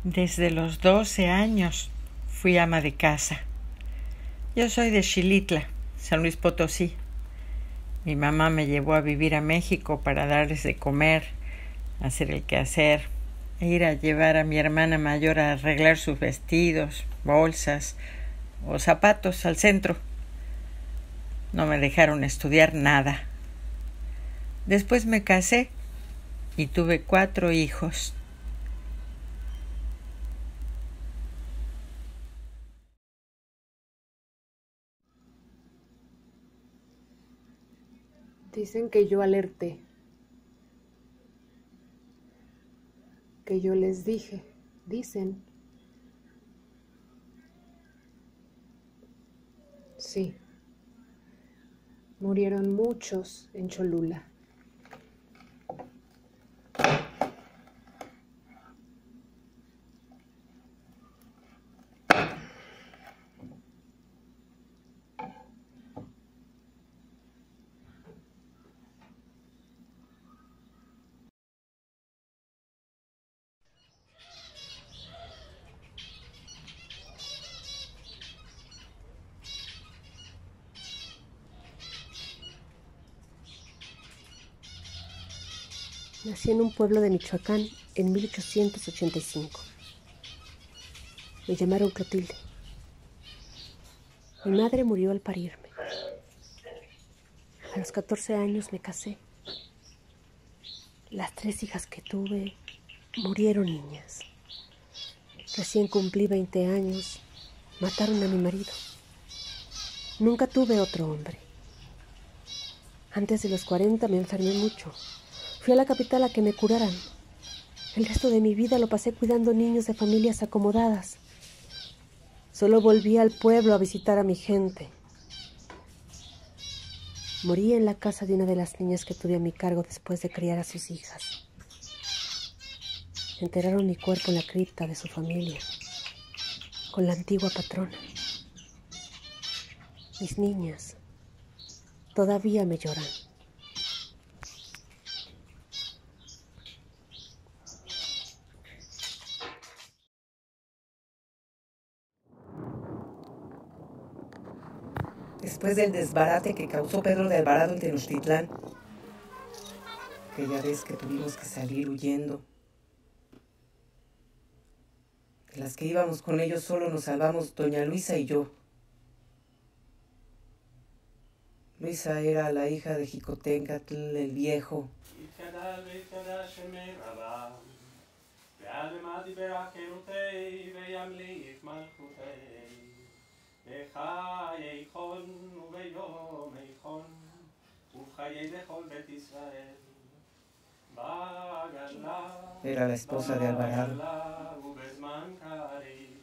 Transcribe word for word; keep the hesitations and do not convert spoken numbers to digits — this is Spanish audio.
Desde los doce años fui ama de casa. Yo soy de Xilitla, San Luis Potosí. Mi mamá me llevó a vivir a México para darles de comer, hacer el quehacer, e ir a llevar a mi hermana mayor a arreglar sus vestidos, bolsas o zapatos al centro. No me dejaron estudiar nada. Después me casé y tuve cuatro hijos. Dicen que yo alerté, que yo les dije, dicen. Sí, murieron muchos en Cholula. Nací en un pueblo de Michoacán en mil ochocientos ochenta y cinco. Me llamaron Clotilde. Mi madre murió al parirme. A los catorce años me casé. Las tres hijas que tuve murieron niñas. Recién cumplí veinte años, mataron a mi marido. Nunca tuve otro hombre. Antes de los cuarenta me enfermé mucho. Fui a la capital a que me curaran. El resto de mi vida lo pasé cuidando niños de familias acomodadas. Solo volví al pueblo a visitar a mi gente. Morí en la casa de una de las niñas que tuve a mi cargo después de criar a sus hijas. Enterraron mi cuerpo en la cripta de su familia, con la antigua patrona. Mis niñas todavía me lloran. Después del desbarate que causó Pedro de Alvarado en Tenochtitlán, aquella vez que tuvimos que salir huyendo, de las que íbamos con ellos solo nos salvamos doña Luisa y yo. Luisa era la hija de Jicotencatl el Viejo. Era la esposa de Alvarado.